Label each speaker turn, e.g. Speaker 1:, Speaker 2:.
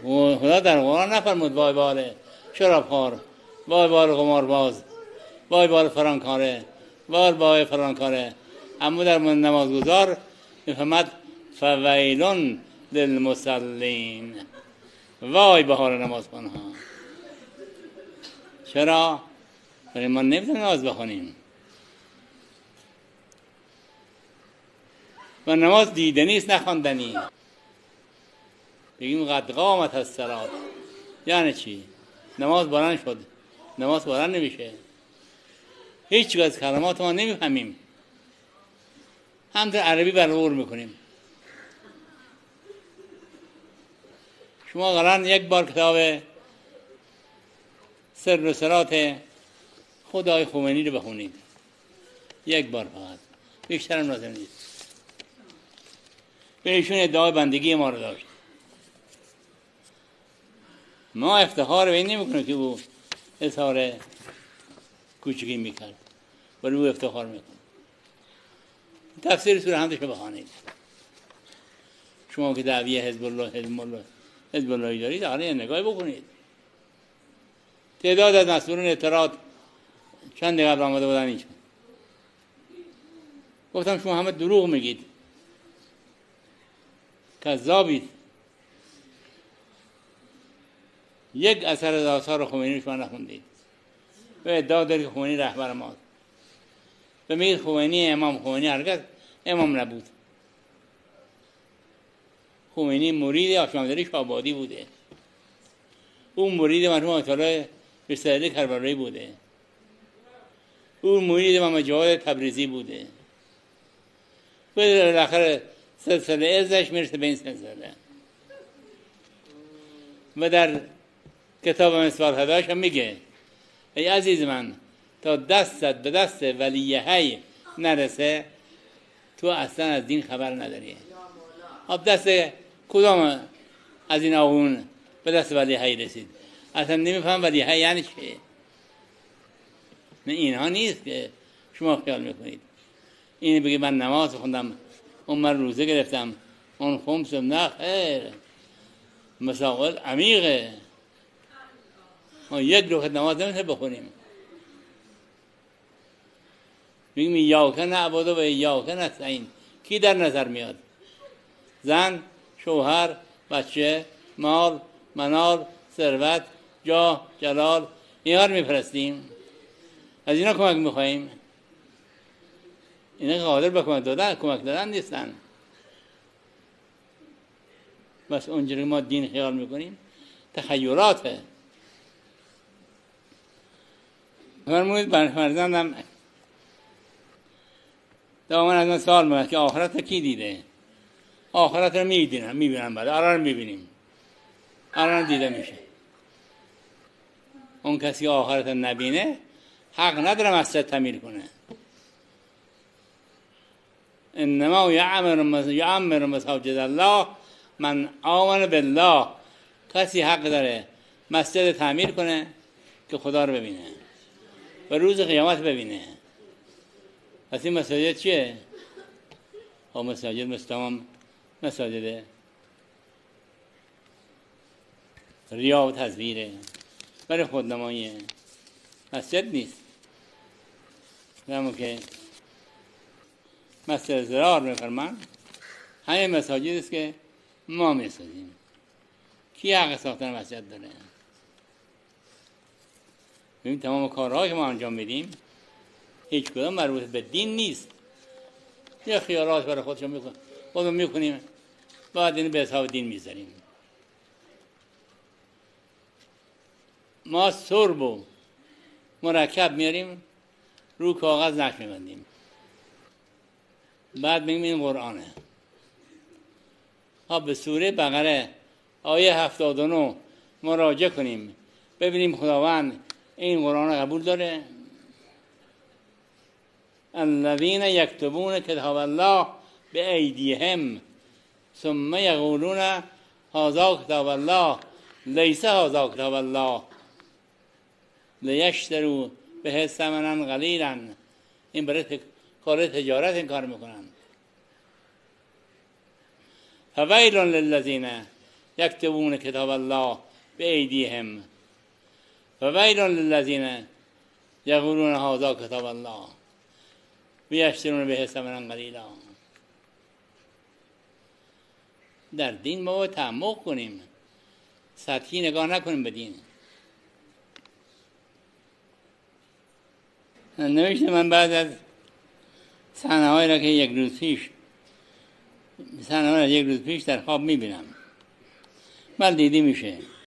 Speaker 1: و خدا در قرآن نفرمود وای بال شرابخوار، وای بال قمارباز، وای بال فرانکاره، وای بال فرانکاره. اما در نمازگزار میفهمد فویلون للمصلین، وای به حال نمازخوانها. چرا؟ برای ما نمیتونیم نماز بخونیم و نماز دیدنی است نخواندنی. بگیم قد قامت الصلاة یعنی چی؟ نماز بلند شد. نماز بلند نمیشه. هیچ از کلمات ما نمیفهمیم، همونطور عربی برور میکنیم. شما قرآن یک بار کتاب سر و سرات خدای خمینی رو بخونید، یک بار فقط، بیشترم لازم نیست. به ایشون ادعای بندگی ما رو داشت. ما افتخار به این نمیکنه که او اظهار کوچکی میکرد، ولی او افتخار میکنه. تفسیر سوره حمدش رو بخوانید. شما که دعوی حزب الله دارید، حالا نگاهی بکنید. تعداد از مسئولین اطلاعات چند قبل آمده بودن اینجا، گفتم شما همه دروغ میگید، کذابید. یک اثر از آثار خمینی شما نخوندید و ادعا دارید که خمینی رهبر ماست. و میگید خمینی امام. خمینی هرگز امام نبود. خمینی مرید آشامدری شابادی بوده. اون مرید مرحوم آیت الله رساله کربلایی بوده. اون مرید امام جواد تبریزی بوده. و بالاخره سلسله ازش میرسه به این سلسله. و در کتاب مصباح الهدایش هم میگه ای عزیز من، تا دستت به دست ولی حی نرسه تو اصلا از دین خبر نداری. اب دست کدام از این آقون به دست ولی حی رسید؟ اصلا نمیفهم ولی حی یعنی چه. نه اینها نیست که شما خیال میکنید. این بگه من نماز خوندم، اون من روزه گرفتم، اون خمس، نه خیر، مسائل عمیقه. ما یک رکعت نماز نمیتونیم بخونیم. بگیم ایاک نعبد و ایاک نستعین، کی در نظر میاد؟ زن، شوهر، بچه، مال، منال، ثروت، جاه، جلال، اینا رو میپرستیم، از اینا کمک میخواییم. اینا قادر به کمک دادن نیستن. بس اونجوری ما دین خیال میکنیم تخیلاته. فرمودید فرزندم دائما از من سوال میکنه که آخرت رو کی دیده؟ آخرت رو میبینم بعد الان میبینیم، الان دیده میشه. اون کسی آخرت رو نبینه حق نداره مسجد تعمیر کنه. انما یعمر مساجد الله من آمن بالله. کسی حق داره مسجد تعمیر کنه که خدا رو ببینه و روز قیامت ببینه. پس این مساجد چیه؟ مساجد مستمام مساجد ریا و تزویره، برای خودنماییه، مسجد نیست. همون که مسجد زرار میفرمان همه مساجد است که ما میسازیم. کی حق ساختن مسجد داره؟ ببین تمام کارهایی که ما انجام میدیم هیچ کدام مربوط به دین نیست. یه خیالات برای خودشون میکنیم بعد این به حساب دین میذاریم. ما سرب و مرکب میاریم رو کاغذ نقش میبندیم، بعد میگیم این قرآنه. ها به سوره بقره آیه 79 مراجعه کنیم ببینیم خداوند این قرآن قبول داره. الذین یکتبون کتاب الله بایدیهم ثم یقولون هذا کتاب الله لیس هذا کتاب الله لیشتروا به ثمنا قلیلا. این برای کار تجارت این کار میکنن. فویل للذین یکتبون کتاب الله به ایدیهم و ویل للذین یقولون هذا کتاب الله و یشترون به ثمنا قلیلا. در دین ما باید تعمق کنیم، سطحی نگاه نکنیم به دین. نوشته من بعد از صحنه‌هایی را که یک روز پیش در خواب میبینم، من دیدی میشه